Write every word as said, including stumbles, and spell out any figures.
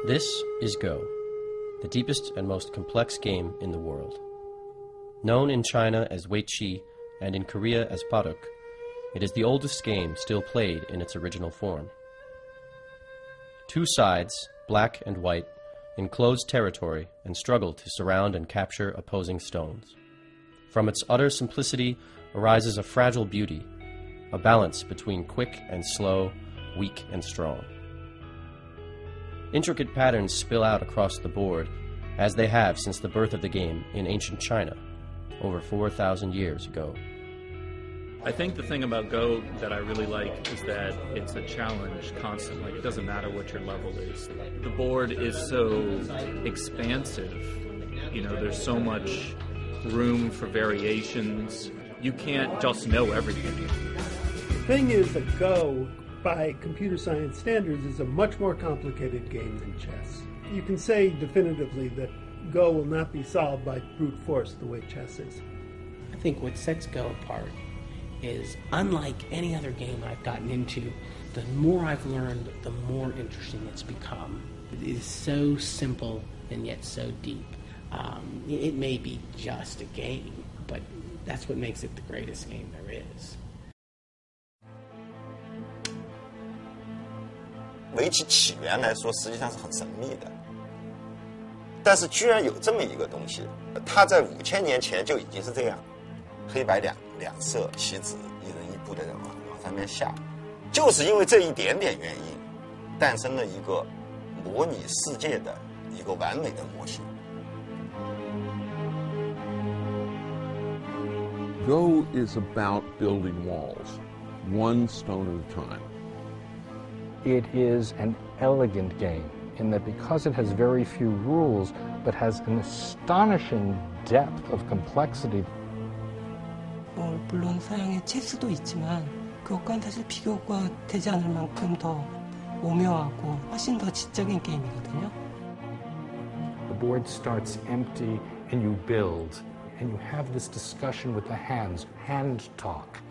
This is Go, the deepest and most complex game in the world. Known in China as Weiqi and in Korea as Baduk, it is the oldest game still played in its original form. Two sides, black and white, enclose territory and struggle to surround and capture opposing stones. From its utter simplicity arises a fragile beauty, a balance between quick and slow, weak and strong. Intricate patterns spill out across the board, as they have since the birth of the game in ancient China, over four thousand years ago. I think the thing about Go that I really like is that it's a challenge constantly. It doesn't matter what your level is. The board is so expansive. You know, there's so much room for variations. You can't just know everything. The thing is that Go, by computer science standards, is a much more complicated game than chess. You can say definitively that Go will not be solved by brute force the way chess is. I think what sets Go apart is, unlike any other game I've gotten into, the more I've learned, the more interesting it's become. It is so simple and yet so deep. Um, it may be just a game, but that's what makes it the greatest game there is. 围棋起源来说，实际上是很神秘的，但是居然有这么一个东西，它在五千年前就已经是这样，黑白两两色棋子，一人一步的往往上面下，就是因为这一点点原因，诞生了一个模拟世界的一个完美的模型。 Go is about building walls, one stone at a time. It is an elegant game in that because it has very few rules, but has an astonishing depth of complexity. 뭐 물론 서양의 체스도 있지만 그것과는 사실 비교가 되지 않을 만큼 더 오묘하고 훨씬 더 지적인 게임이거든요. The board starts empty and you build, and you have this discussion with the hands, hand talk.